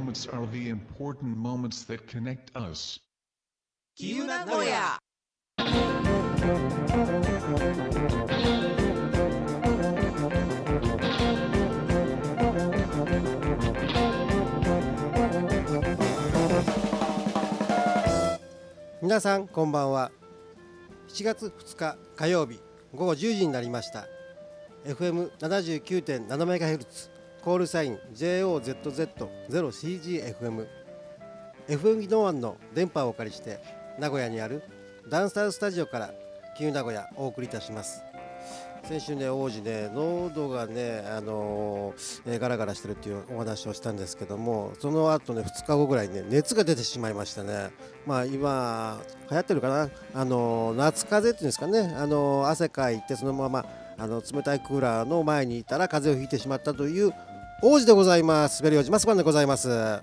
moments are the important moments that connect us. きゆなごや。 皆さんこんばんは。7月2日火曜日午後10時になりました。 FM79.7MHz コールサイン JOZZ0CGFM FM 技能湾の電波をお借りして名古屋にあるダンスタウンスタジオからきゆ名古屋お送りいたします。先週ね、王子ね、喉がね、ガラガラしてるっていうお話をしたんですけども、その後ね、2日後ぐらいね、熱が出てしまいましたね。まあ今流行ってるかな、夏風邪っていうんですかね、汗かいてそのまま冷たいクーラーの前にいたら風邪をひいてしまったという王子でございます。ベリ王子マスパンでございます。 はい、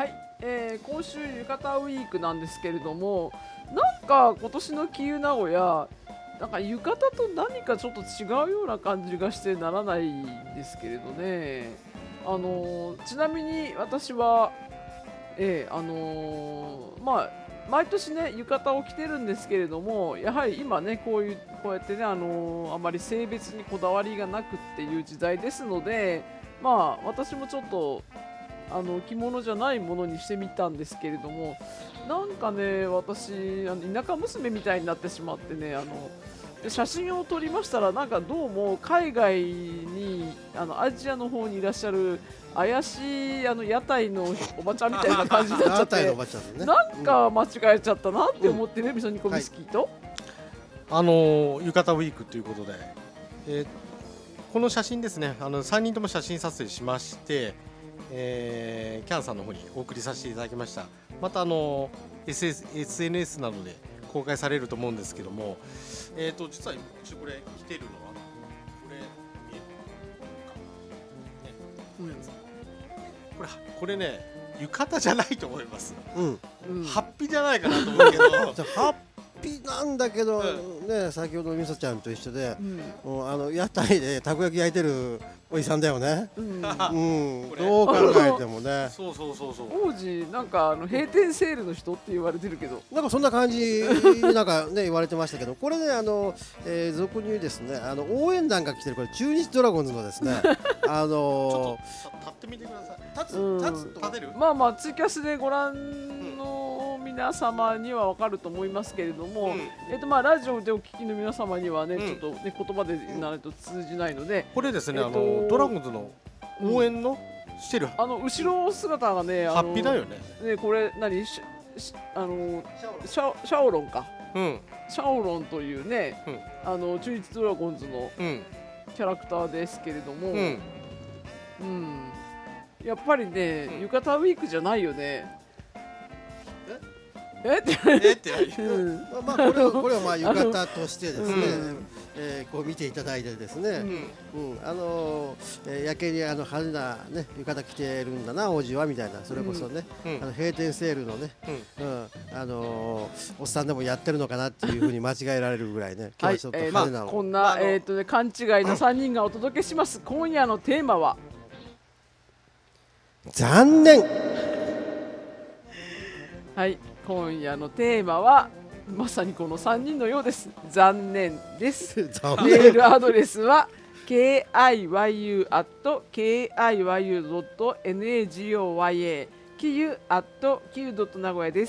今週浴衣ウィークなんですけれども、なんか今年のきゆ名古屋、なんか浴衣と何かちょっと違うような感じがしてならないんですけれどね。ちなみに私は、まあ毎年ね浴衣を着てるんですけれども、やはり今ねこうやってねあまり性別にこだわりがなくっていう時代ですので、まあ私もちょっと着物じゃないものにしてみたんですけれども、なんかね私田舎娘みたいになってしまってね、写真を撮りましたら、なんかどうも海外にアジアの方にいらっしゃる怪しい屋台のおばちゃんみたいな感じになっちゃって、なんか間違えちゃったなって思ってね、味噌煮込みスキーと、 浴衣ウィークということで、この写真ですね、3人とも写真撮影しまして、キャンさんの方にお送りさせていただきました。またSNS などで公開されると思うんですけども、実はこれ着てるのはこれ見えるかな、これね浴衣じゃないと思います。ハッピじゃないかなと思うけどハッピなんだけど、ね、先ほどのみそちゃんと一緒で、屋台でたこ焼き焼いてるおじさんだよね。どう考えてもね。 そう王子なんか閉店セールの人って言われてるけど、 なんかそんな感じなんかね言われてましたけど、これね俗に言うですね、応援団が来てるこれ中日ドラゴンズのですねちょっと立ってみてください。立てる？ まあツイキャスでご覧の皆様にはわかると思いますけれども、ラジオでお聞きの皆様にはね、ちょっとね言葉でなると通じないので、 これですね、ドラゴンズの応援のしてる後ろ姿がね、 ハッピーだよね。 これ何シャオロンか、シャオロンというね、中日ドラゴンズのキャラクターですけれども、やっぱりね浴衣ウィークじゃないよね。ってこれはまあ浴衣としてですね、こう見ていただいてですね、やけに派手なね浴衣着てるんだな王子はみたいな、それこそね閉店セールのねおっさんでもやってるのかなっていうふうに間違えられるぐらいね、今日はちょっと派手なこんな勘違いな3人がお届けします。今夜のテーマは残念。 はい、今夜のテーマはまさにこの3人のようです。残念です。メールアドレスは kiyu@kiyu.nagoya きゆ@kiyu.nagoya です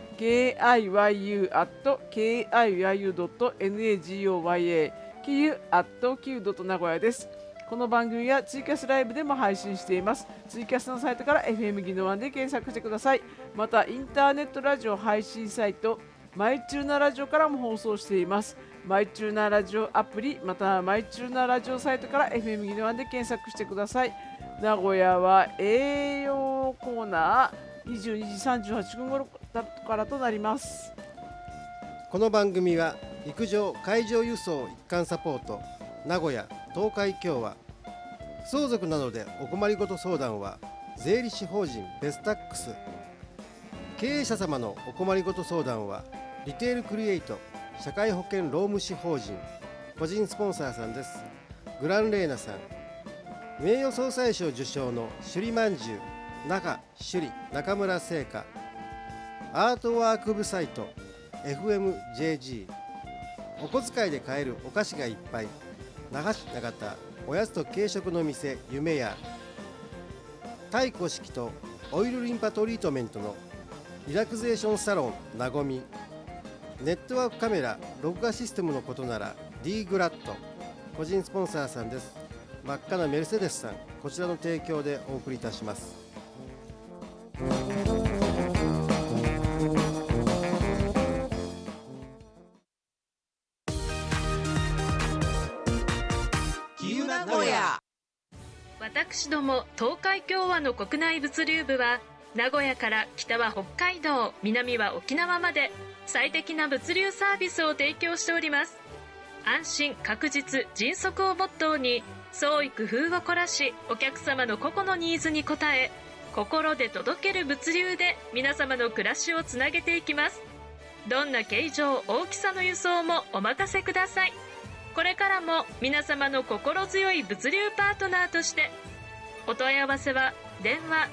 。kiyu@kiyu.nagoya きゆ@kiyu.nagoya です。この番組はツイキャスライブでも配信しています。ツイキャスのサイトから FM 技能湾で検索してください。またインターネットラジオ配信サイトマイチューナラジオからも放送しています。マイチューナラジオアプリまたはマイチューナラジオサイトから FM 技能湾で検索してください。名古屋は栄養コーナー22時38分頃からとなります。 この番組は陸上海上輸送一貫サポート名古屋東海共和相続などでお困りごと相談は税理士法人ベスタックス、経営者様のお困りごと相談はリテールクリエイト社会保険労務士法人個人スポンサーさんです。グランレーナさん、名誉総裁賞受賞の首里まんじゅう中首里中村製菓、アートワーク部サイト FMJG、 お小遣いで買えるお菓子がいっぱい那覇市長田おやつと軽食の店夢屋、太鼓式とオイルリンパトリートメントのリラクゼーションサロンなごみ、ネットワークカメラ録画システムのことなら D グラッド、個人スポンサーさんです。真っ赤なメルセデスさん、こちらの提供でお送りいたします。 きゆなごや。 私ども東海共和の国内物流部は、名古屋から北は北海道、南は沖縄まで最適な物流サービスを提供しております。安心確実迅速をモットーに、創意工夫を凝らし、お客様の個々のニーズに応え、心で届ける物流で皆様の暮らしをつなげていきます。どんな形状大きさの輸送もお任せください。これからも皆様の心強い物流パートナーとして、お問い合わせは電話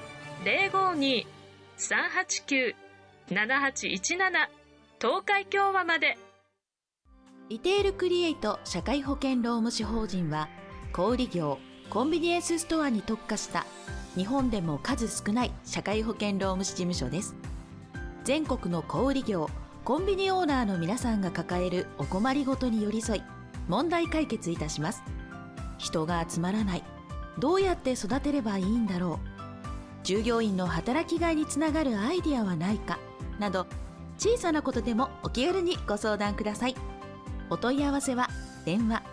052-389-7817 東海共和まで。 リテールクリエイト社会保険労務士法人は、小売業、コンビニエンスストアに特化した日本でも数少ない社会保険労務士事務所です。全国の小売業、コンビニオーナーの皆さんが抱えるお困りごとに寄り添い、問題解決いたします。人が集まらない、どうやって育てればいいんだろう、従業員の働きがいにつながるアイデアはないかなど、小さなことでもお気軽にご相談ください。お問い合わせは電話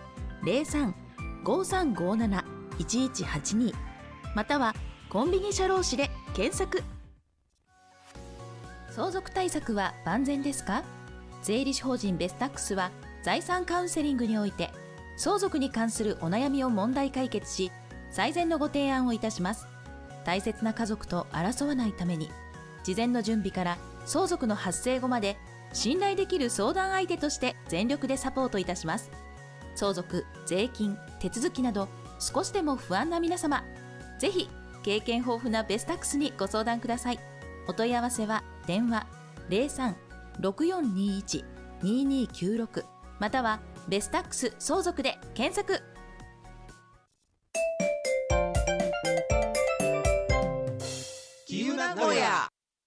03-5357-1182 またはコンビニ社労士で検索。相続対策は万全ですか？税理士法人ベスタックスは財産カウンセリングにおいて相続に関するお悩みを問題解決し、最善のご提案をいたします。大切な家族と争わないために、事前の準備から相続の発生後まで信頼できる相談相手として全力でサポートいたします。相続、税金、手続きなど少しでも不安な皆様、ぜひ経験豊富なベスタックスにご相談ください。お問い合わせは電話 03-6421-2296 またはベスタックス相続で検索。 きゆなごや。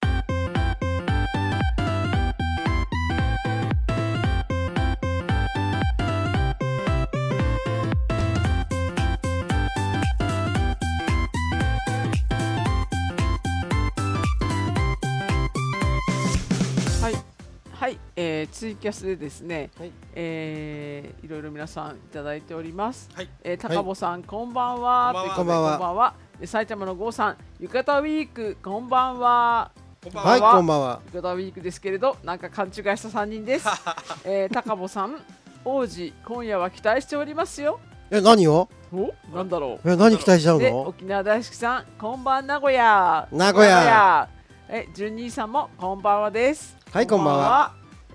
はい、ツイキャスでですね、 はい、 いろいろ皆さんいただいております。 はい、 高保さん、こんばんは。 こんばんは。 こんばんは。埼玉の郷さん、浴衣ウィーク、こんばんは。 はい、こんばんは。 浴衣ウィークですけれど、なんか勘違いした3人です。高保さん、王子、今夜は期待しておりますよ。 何を？ お、なんだろう。 何期待しちゃうで、 の？ 沖縄大好きさん、こんばん名古屋。 名古屋。 純兄さんもこんばんはです。 はい、こんばんは。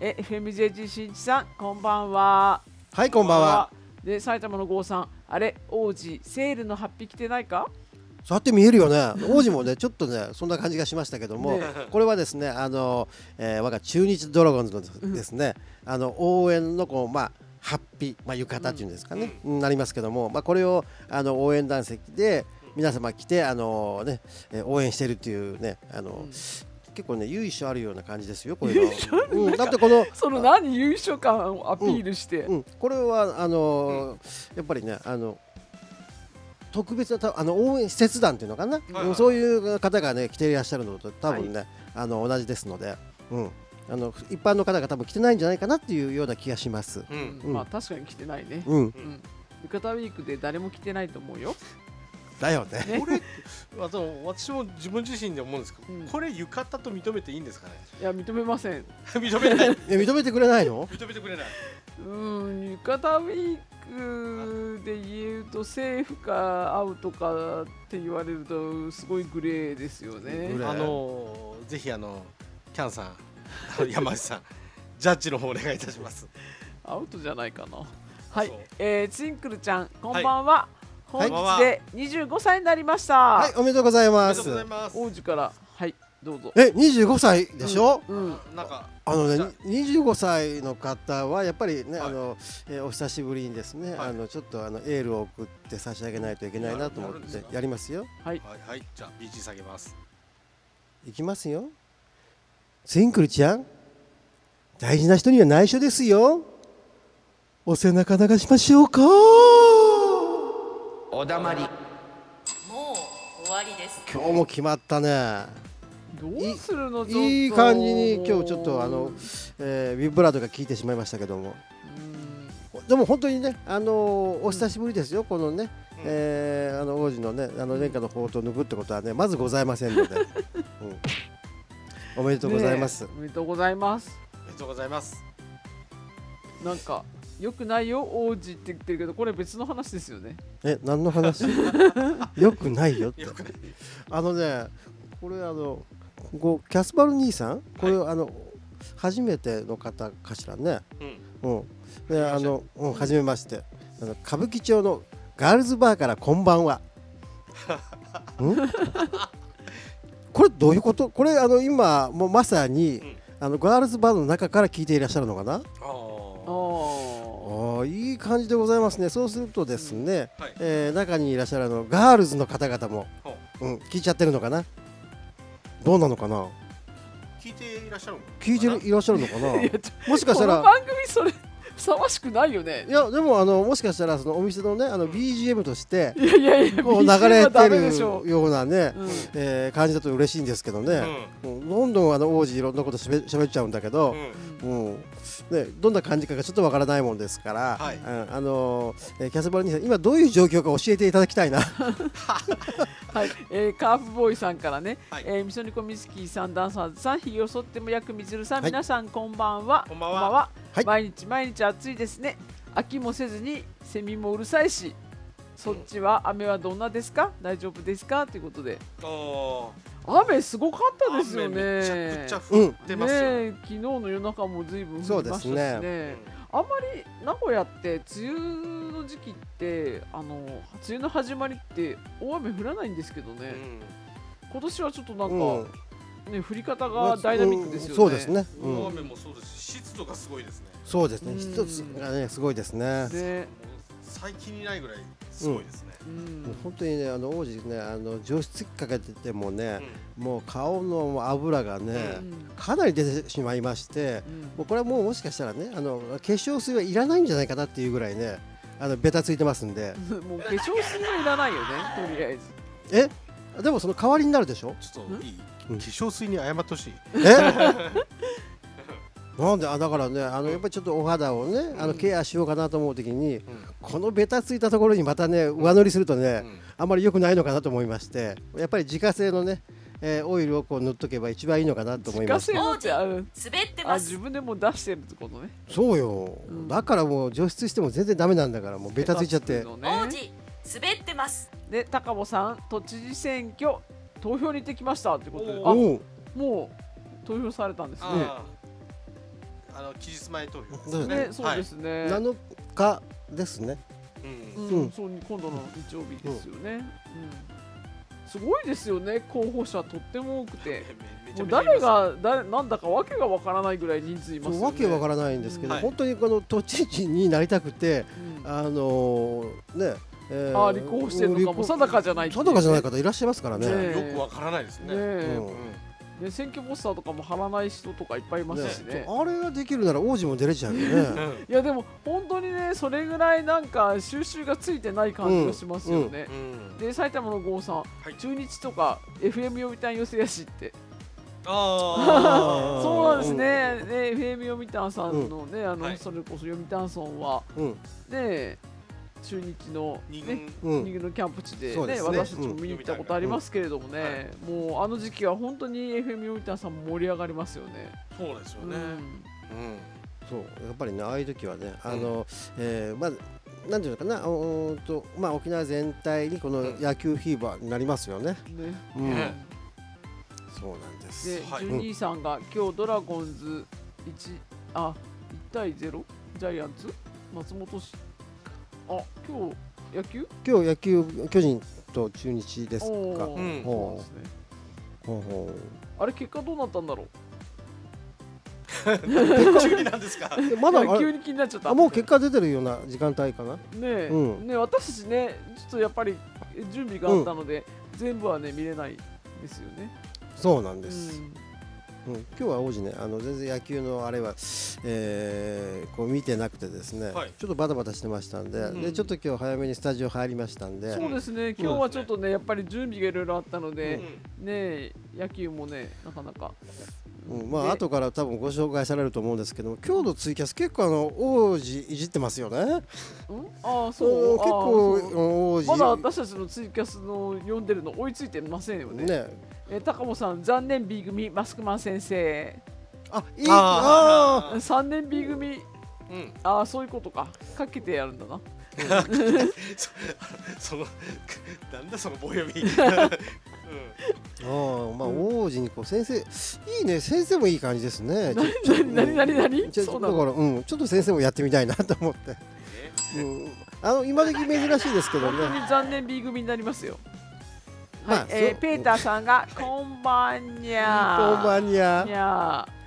FMJG 新一さん、こんばんは。 はい、こんばんは。 で、埼玉の郷さん、あれ、王子、セールのハッピー着てないか？ そうやって見えるよね。王子もね、ちょっとね、そんな感じがしましたけども、 ね、 これはですね、我が中日ドラゴンズのですね、応援のこう、ハッピー、浴衣っていうんですかね、なりますけども、これを応援団席で皆様来て応援してるっていうね、結構ね由緒あるような感じですよ、これは。だってこのその何由緒感をアピールして、 これはやっぱりね特別な応援使節団っていうのかな、そういう方がね来ていらっしゃるのと多分ね、同じですので、一般の方が多分来てないんじゃないかなっていうような気がします。 まあ確かに来てないね。浴衣ウィークで誰も来てないと思うよ。 だよね。 これ私も自分自身で思うんですけど、これ浴衣と認めていいんですかね？ いや、認めません。 認めない。 認めてくれないの？ 認めてくれない。 浴衣ウィークで言うとセーフかアウトかって言われるとすごいグレーですよね。 ぜひキャンさん、山内さん、ジャッジの方お願いいたします。 アウトじゃないかな。はい、ツインクルちゃん、こんばんは。 本日で25歳になりました。 はい、おめでとうございおめまですとうございます。 王子からはいどうぞ。 25歳でしょ、 なんか 25歳の方はやっぱりね、 はいお久しぶりにですね、 はいちょっとエールを送って差し上げないといけないなと思ってやりますよ。 はいはい、じゃあ BG 下げます。 いきますよ。ツインクルちゃん、大事な人には内緒ですよ。お背中流しましょうか。 おだまり。 もう終わりです。 今日も決まったね。 どうするの？ いい感じに今日ちょっとビブラートが効いてしまいましたけども、でも本当にねお久しぶりですよ、このね、王子のね殿下の宝刀を抜くってことはねまずございませんので、おめでとうございます。 おめでとうございます。 おめでとうございます。 なんかよくないよ王子って言ってるけど、これ別の話ですよね。 何の話？よくないよって。これキャスパル兄さん、これ初めての方かしらね。で初めまして。歌舞伎町のガールズバーからこんばんは。これどういうこと？これ今もうまさにガールズバーの中から聞いていらっしゃるのかな？いい感じでございますね。そうするとですね、中にいらっしゃるガールズの方々も、聞いちゃってるのかな？どうなのかな？ 聞いていらっしゃるの？ 聞いていらっしゃるのかな？もしかしたらこの番組それふさわしくないよね。 いやでももしかしたらそのお店のねBGM としていやこう流れてるようなね感じだと嬉しいんですけどね。どんどん王子いろんなこと喋っちゃうんだけど、ね、どんな感じかがちょっとわからないもんですから、キャスバル兄さん今どういう状況か教えていただきたいな。 はい、カーフボーイさんからね、みそにこみすきさん、ダンサーズさん、ひげを剃ってもやくみずるさん、皆さんこんばんは。 こんばんは。 毎日毎日暑いですね。飽きもせずにセミもうるさいし、そっちは雨はどんなですか？大丈夫ですか？ということで。雨すごかったですよね。 めちゃくちゃ降ってますよね。 昨日の夜中もずいぶん降りましたしね。あんまり名古屋って梅雨の時期って梅雨の始まりって大雨降らないんですけどね、今年はちょっとなんか、ね、降り方がダイナミックですよね。 そうですね。 大雨もそうですし、湿度がすごいですね。 そうですね。湿度がねすごいですね。 最近にないぐらいすごいですね。 本当にね王子ね除湿機かけててもね、もう顔の油がね、かなり出てしまいまして、もうこれはもうもしかしたらね化粧水はいらないんじゃないかなっていうぐらいねベタついてますんで。 もう化粧水はいらないよねとりあえず。 でもその代わりになるでしょ。 ちょっといい？化粧水に謝ってほしい。 なんでだからねやっぱりちょっとお肌をねケアしようかなと思う時に、このベタついたところにまたね上塗りするとね、あんまり良くないのかなと思いまして、やっぱり自家製のねオイルをこう塗っとけば一番いいのかなと思います。 滑ってます。 自分でも出してるってことね。 そうよ、だからもう除湿しても全然ダメなんだから、もうベタついちゃって。 王子滑ってます。 で高保さん、都知事選挙投票に行ってきましたってことで、もう投票されたんですね。 期日前投票ですね。そうですね。 7日ですね。 そう今度の日曜日ですよね。すごいですよね。候補者とっても多くて、もう誰なんだかわけがわからないぐらい人数いますよね。 わけわからないんですけど、本当にこの都知事になりたくて、ね。 立候補してるのかも定かじゃない。 定かじゃない方いらっしゃいますからね。 よくわからないですね。 選挙ポスターとかも貼らない人とかいっぱいいますしね。 あれができるなら王子も出れちゃうよね。 いやでも本当にね、それぐらいなんか収集がついてない感じがしますよね。で埼玉の郷さん、中日とか FM 読谷寄せやしって。そうなんですね。FM 読谷さんのねそれこそ読谷村はね。中日の2軍のキャンプ地でね、私たちも見に行ったことありますけれどもね、もう時期は本当に FM 読谷さんも盛り上がりますよね。 そうですよね。 そうやっぱりね、ああいう時はねまあなんていうのかな、沖縄全体にこの野球フィーバーになりますよね。そうなんです。 で12さんが今日ドラゴンズ1対0ジャイアンツ松本市。今日野球？ 今日野球巨人と中日ですか。 おーうんそうですね。 ほうほあれ結果どうなったんだろ急になんですか。 う。まだあれう。急に気になっちゃった。 もう結果出てるような時間帯かな。 ねえ、 うんねえ私たちねちょっとやっぱり準備があったので、全部はね見れないですよね。 そうなんうです。 ん。 今日は王子ね全然野球のあれは、こう見てなくてですね、 はいちょっとバタバタしてましたんで、 うんでちょっと今日早めにスタジオ入りましたんで、 そうですね。今日はちょっとねやっぱり準備がいろいろあったので、 うんねえ野球もねなかなか。 まあ後から多分ご紹介されると思うんですけども、今日のツイキャス結構王子いじってますよね。 ああそう。 結構王子まだ私たちのツイキャスの読んでるの追いついてませんよね。 ね。 高本さん残念 B 組マスクマン先生。 いいあ 3年 B 組。 うん。 ああそういうことか。かけてやるんだな。 そのなんだその棒読み。 まあ王子にこう先生いいね、先生もいい感じですね。 何ちょそうなの。 だからちょっと先生もやってみたいなと思って。今時珍しいですけどね。 本当に残念 B 組になりますよ。はい、 まあそうペーターさんがこんばんにゃー。 こんばんにゃにゃー。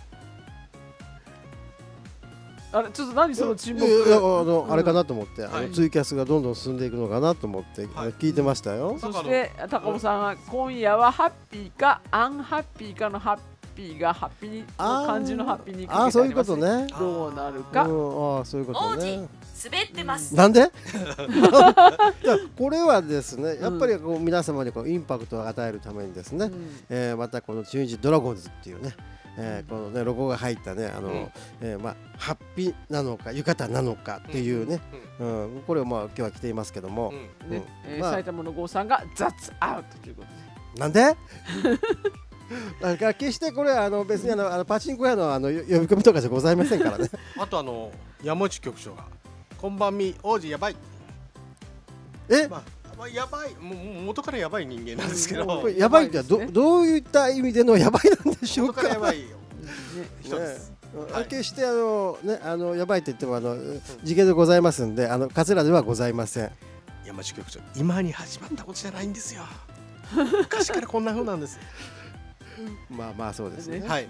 あれちょっと何その沈黙。 あれかなと思って、 はいツイキャスがどんどん進んでいくのかなと思って、 はい聞いてましたよ。 そして高本さんが今夜はハッピーかアンハッピーかのハッピーがハッピーに漢字のハッピーにかけてそういうありますことね。 どうなるか。 そういうことね。 滑ってます。 なんでいやこれはですねやっぱりこう皆様にこうインパクトを与えるためにですね、またこの中日ドラゴンズっていうね、このねロゴが入ったねハッピーなのか浴衣なのかっていうね、これをまあ今日は着ていますけども、 ねまあ埼玉の郷さんが雑アウトということで。 なんでだから決してこれは別にパチンコ屋の呼び込みとかじゃございませんからね。 あと山内局長がこんばんみ王子やばい。まあやばい、もう元からやばい人間なんですけど、 これやばいってどういった意味でのやばいなんでしょうか。 元からやばい人です。 決してやばいって言っても次元でございますんで桂ではございません。 山内局長、今に始まったことじゃないんですよ。昔からこんな風なんです。 まあまあそうですね。 はい。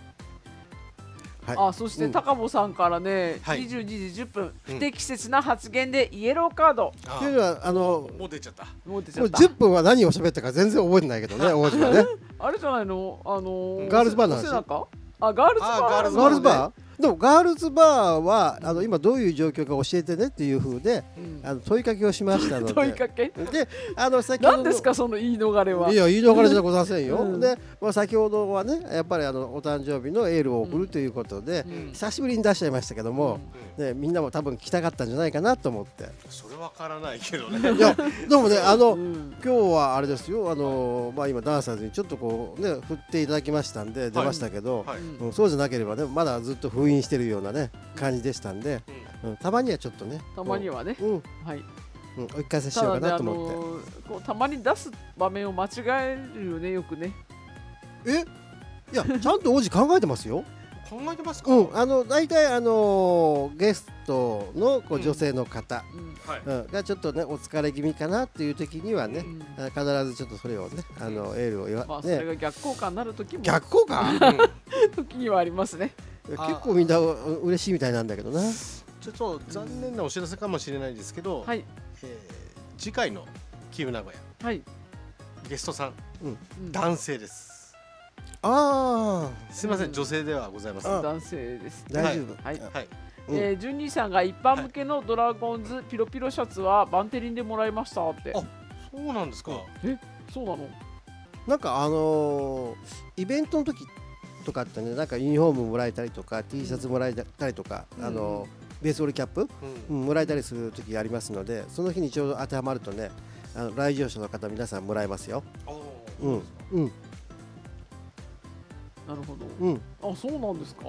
そして高保さんからね、22時10分、不適切な発言でイエローカード。 というのはもう出ちゃった。 もう出ちゃった。 10分は何を喋ったか全然覚えてないけどね、王子はね。 あれじゃないのガールズバーの話。 ガールズバー。 でもガールズバーは今どういう状況か教えてねっていう風で問いかけをしましたので。 問いかけで先ほど何ですかその言い逃れは。 いや言い逃れじゃございませんよ。で先ほどはねやっぱりお誕生日のエールを送るということで久しぶりに出しちゃいましたけどもみんなも多分聞きたかったんじゃないかなと思って。 それわからないけどね。 いやでもね今日はあれですよ今ダンサーズにちょっとこうね振っていただきましたんで出ましたけどそうじゃなければねまだずっと封印してるようなね感じでしたんでたまにはちょっとねたまにはねはい追い返せしようかなと思ってたまに出す場面を間違えるよねよくね。 いやちゃんと王子考えてますよ。 考えてますか。 大体ゲストの女性の方がちょっとねお疲れ気味かなっていう時にはね必ずちょっとそれをねエールを言わそれが逆効果になる時も逆効果時にはありますね。 結構みんな嬉しいみたいなんだけどな。 ちょっと残念なお知らせかもしれないですけど、次回のキム名古屋ゲストさん男性です。すみません、女性ではございません。 男性です。 大丈夫。 はい。純兄さんが一般向けのドラゴンズピロピロシャツはバンテリンでもらいましたって。 そうなんですか。 そうなの。 なんかイベントの時とかってねなんかユニフォームもらえたりとか T シャツもらえたりとかベースボールキャップもらえたりする時がありますのでその日にちょうど当てはまるとね来場者の方皆さんもらえますよ。 なるほど。そうなんですか。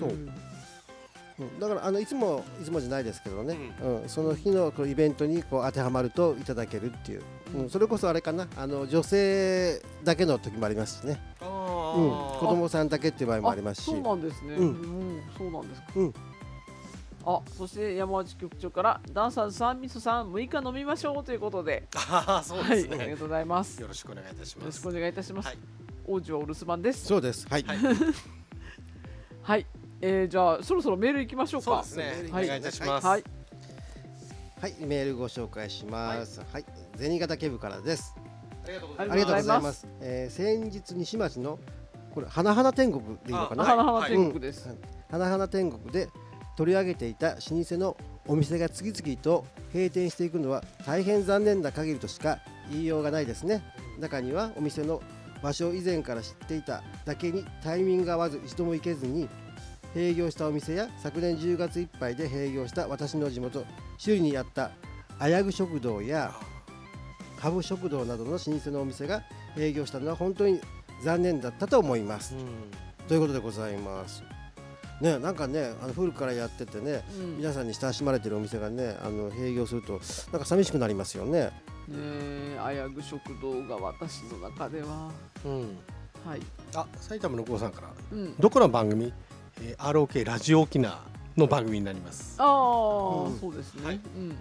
だからいつもじゃないですけどね、その日のイベントにこう当てはまるといただけるっていう、それこそあれかな女性だけの時もありますしね、子供さんだけっていう場合もありますし。 そうなんですね。そうなんですか。 そして山内局長からダンサーズさん、みそさん6日飲みましょうということで、 そうですね、 はい、ありがとうございます。 よろしくお願いいたします。 よろしくお願いいたします。 はい、 王子はお留守番です。 そうです。はい。 はい、じゃあそろそろメール行きましょうか。 そうですね、 はい、 お願いいたします。 はい、 はい、メールご紹介します。はい、銭形ケブからです。 ありがとうごあざいます。 ありがとうございます。先日西町のこれ花々天国でいいのかな。 花々天国です。 花々天国で取り上げていた老舗のお店が次々と閉店していくのは大変残念な限りとしか言いようがないですね。中にはお店の場所を以前から知っていただけにタイミングが合わず一度も行けずに閉業したお店や、昨年10月いっぱいで閉業した私の地元首里にあったあやぐ食堂やハブ食堂などの老舗のお店が営業したのは本当に残念だったと思います、ということでございますね。なんかね、古くからやっててね、皆さんに親しまれてるお店がね、閉業するとなんか寂しくなりますよね。 あやぐ食堂が私の中では、はい。 埼玉の郷さんから、どこの番組、ROK ラジオ沖縄の番組になります。 そうですね。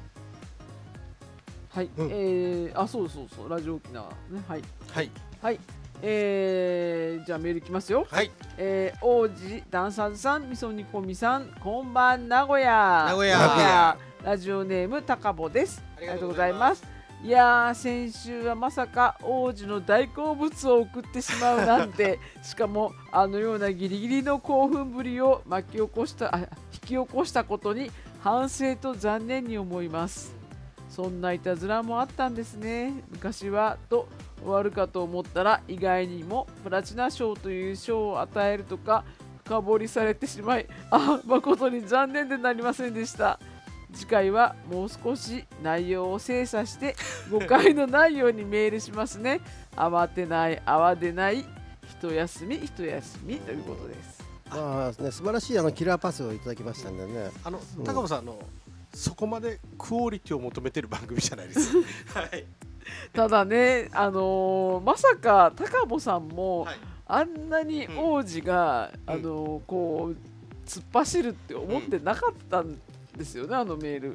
はい、そうラジオ沖縄ね。はいはい、じゃあメールいきますよ。 はい、 王子ダンサーズさん、みそ煮込みさん、こんばん名古屋ラジオネーム高坊です。ありがとうございます。いやー、先週はまさか王子の大好物を送ってしまうなんてしかもあのようなギリギリの興奮ぶりを引き起こしたことに反省と残念に思います。そんないたずらもあったんですね。昔はと終わるかと思ったら、意外にもプラチナ賞という賞を与えるとか深掘りされてしまい、誠に残念でなりませんでした。次回はもう少し内容を精査して誤解のないようにメールしますね。慌てない一休みということです。 素晴らしいキラーパスをいただきましたんでね。 高坊さん、そこまでクオリティを求めてる番組じゃないです。はい。 ただね、まさか高坊さんも、あんなに王子が、こう突っ走るって思ってなかったんですよね、あのメール。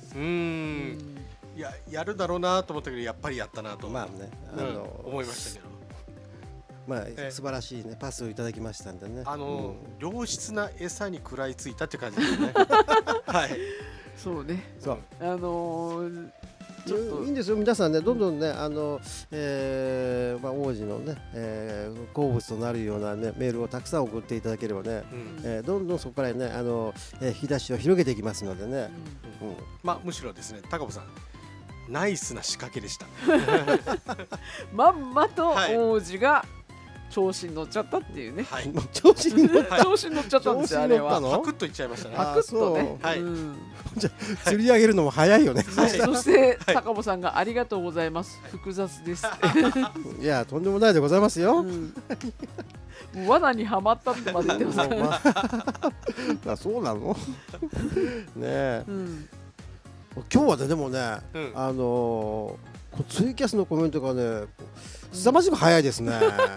やるだろうなと思ったけど、やっぱりやったなと、 まあね、 思いましたけど。 素晴らしいねパスをいただきましたんでね。 良質な餌に食らいついたって感じですね。はい。 そうね。 そう。 ちょっといいんですよ、皆さんね、どんどんね、王子のね、好物となるようなね、メールをたくさん送っていただければね、どんどんそこからね、引き出しを広げていきますのでね。 むしろですね、高坊さん、ナイスな仕掛けでした。 まんまと王子が調子に乗っちゃったっていうね。 調子に乗っちゃったんですよ、あれは。 パクッといっちゃいましたね。 パクッとね。 じゃあ釣り上げるのも早いよね。 そして高坊さんがありがとうございます。複雑です。 いや、とんでもないでございますよ。 罠にはまったってまで言ってますから。そうなの？ねえ。今日はね、でもね、ツイキャスのコメントがね、凄まじく早いですね。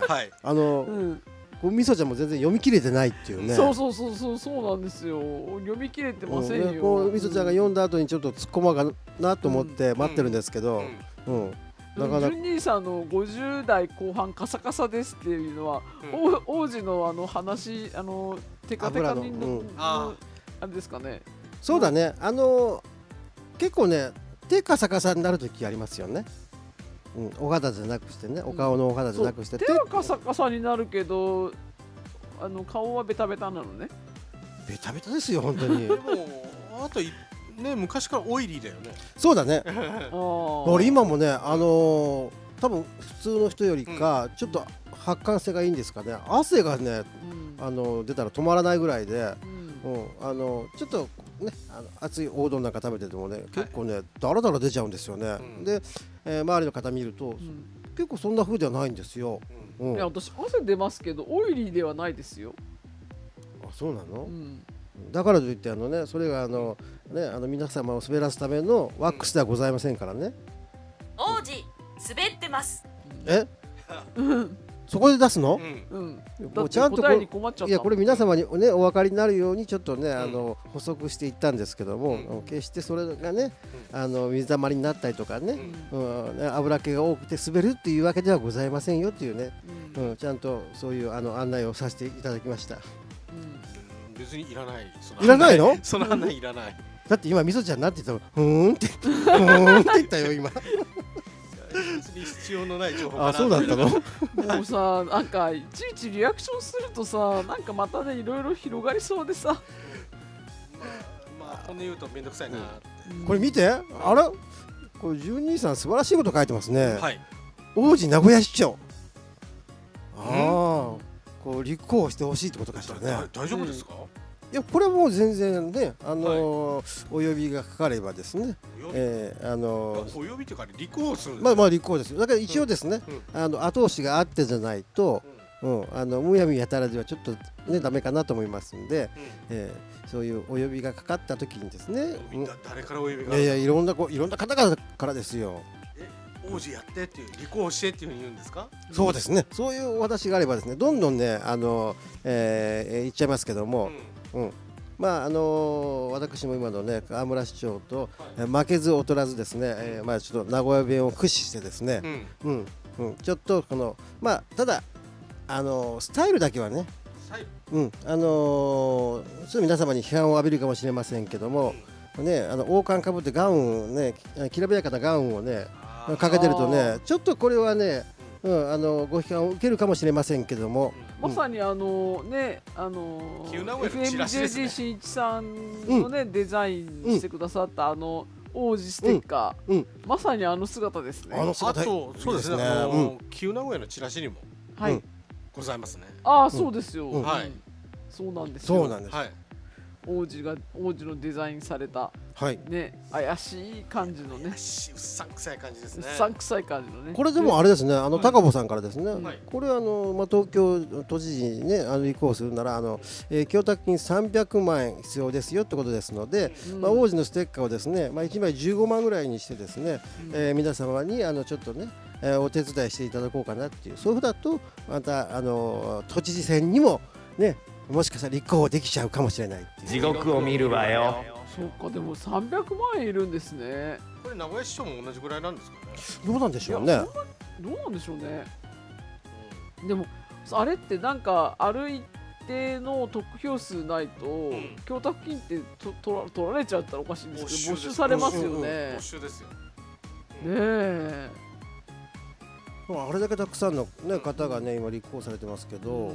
みそちゃんも全然読み切れてないっていうね。 そうなんですよ。読み切れてませんよ。 みそちゃんが読んだ後にちょっと突っ込まうかなと思って待ってるんですけど、 なかなか純兄さんの50代後半カサカサですっていうのは、王子の話、テカテカにのあれですかね。 そうだね。結構ね、手カサカサになる時ありますよね。お肌じゃなくしてね、お顔のお肌じゃなくして、 手はカサカサになるけど、顔はベタベタなのね。 ベタベタですよ、本当に。 でもあとね、昔からオイリーだよね。 そうだね。俺今もね、多分普通の人よりかちょっと発汗性がいいんですかね。汗がね、出たら止まらないぐらいで、ちょっとね、熱いおうどんなんか食べててもね、結構ね、だらだら出ちゃうんですよね。で、周りの方見ると、結構そんな風ではないんですよ。 いや、私汗出ますけどオイリーではないですよ。 そうなの？だからといってそれが皆様を滑らすためのワックスではございませんからね。 王子滑ってます。 そこで出すの？ うんだもうって答えに困っちゃった。 いやこれ皆様にねお分かりになるようにちょっとね補足していったんですけども、決してそれがね水たまりになったりとかね、油気が多くて滑るっていうわけではございませんよっていうね、ちゃんとそういう案内をさせていただきました。 別にいらない。 いらないの？ その案内いらない。 だって今みそちゃんなんて言ったの？ふーんってふーんって言ったよ今。 別に必要のない情報かな。 あ、そうだったの？ もうさ、なんかいちいちリアクションするとさ、なんかまたねいろいろ広がりそうでさ。 まあこんな言うとめんどくさいな。 これ見て、あら、これ12さん素晴らしいこと書いてますね。 はい。 王子名古屋市長。ああ、こう立候補してほしいってことかしらね。 大丈夫ですか？ いやこれはもう全然ね、お呼びがかかればですね、 お呼びというか立候補するんです。 まあ立候補ですよ。だから一応ですね、後押しがあってじゃないと、むやみやたらではちょっとねダメかなと思いますんで、そういうお呼びがかかった時にですね、 誰からお呼びが？ いやいろんな方々からですよ。 王子やってっていう立候補してっていうふうに言うんですか？ そうですね。そういうお話があればですね、どんどんね言っちゃいますけども。まあ私も今のね河村市長と負けず劣らずですね、まあちょっと名古屋弁を駆使してですね、ちょっとこのまあただスタイルだけはね、そう皆様に批判を浴びるかもしれませんけどもね、王冠かぶってガウンね、きらびやかなガウンをねかけてるとね、ちょっとこれはね、ご批判を受けるかもしれませんけども。 まさにねFMJG 新一さんのねデザインしてくださった王子ステッカー、まさに姿ですね。 あとそうですね、旧名古屋のチラシにもございますね。 ああそうですよ。そうなんですよ。 そうなんです。 王子のデザインされたね怪しい感じのね、うさんくさい感じですね。 うさんくさい感じのね。 これでもあれですね、高保さんからですね、これ東京都知事にね移行するなら供託金300万円必要ですよってことですので、王子のステッカーをですね、1枚15万ぐらいにしてですね、皆様にちょっとねお手伝いしていただこうかなっていう、そういうふうだとまた都知事選にもねもしかしたら立候補できちゃうかもしれないっていう。 地獄を見るわよ。 そうか、でも300万円いるんですね。 これ名古屋市長も同じぐらいなんですかね。 どうなんでしょうね。 どうなんでしょうね。でもあれってなんかある一定の得票数ないと供託金って取られちゃったらおかしいんですけど、没収されますよね。 没収ですよ。 ねえ。 あれだけたくさんの、ね、方がね今立候補されてますけど、